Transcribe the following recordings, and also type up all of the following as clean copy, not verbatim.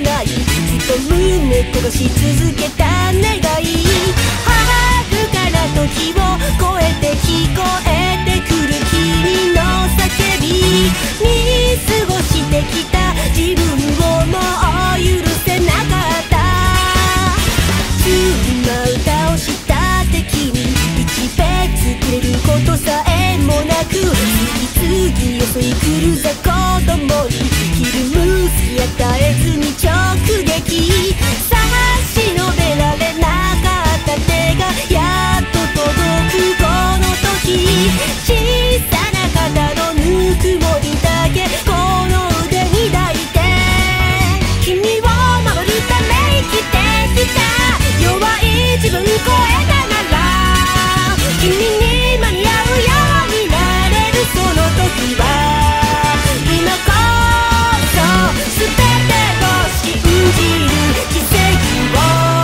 ないずっと胸焦がし続けた願い遥かな時を越えて聞こえてくる君の叫び見過ごしてきた自分をもう許せなかった妻歌をした敵に一ペ作れることさえもなく次々襲い来る雑魚どもにひるむ隙与えずに直撃差し伸べられなかった手がやっと届くこの時小さな肩のぬくもりだけこの腕に抱いて君を守るため生きてきた弱い自分超えたなら君に間に合うようになれるその時は今こそ全てを信じる奇跡を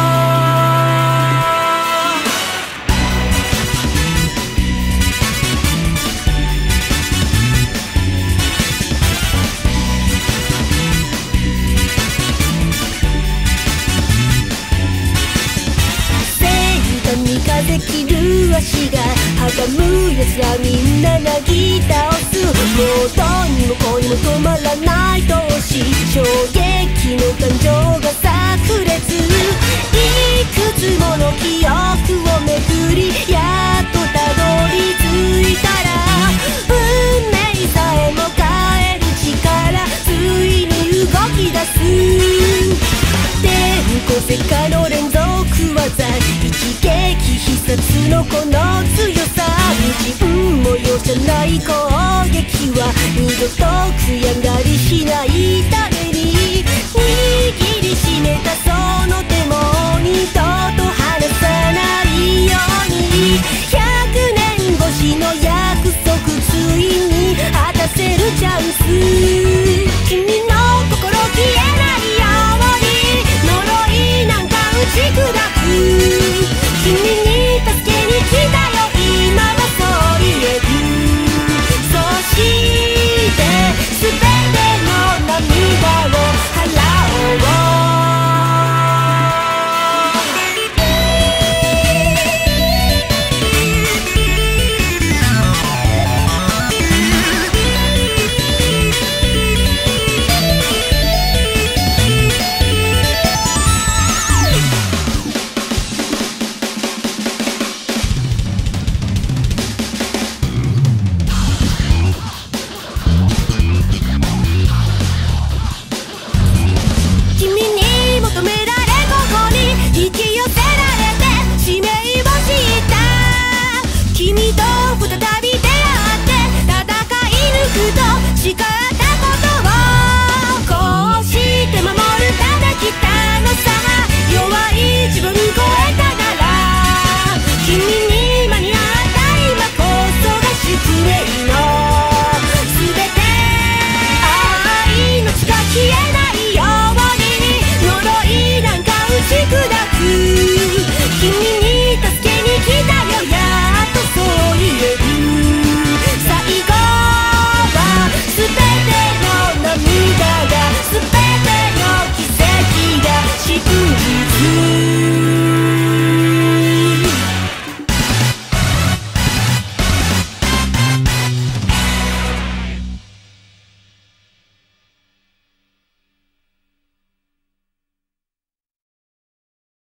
三風切る足が阻む奴らみんななぎ倒すもうどうにもこうにも止まらない同士衝撃の感情が炸裂いくつもの記憶を巡りやっとたどり着いたら運命さえも変える力ついに動き出す転校世界の連続技一撃必殺のこの強さ自分も容赦ない攻撃は二度と悔やんだりしないだろう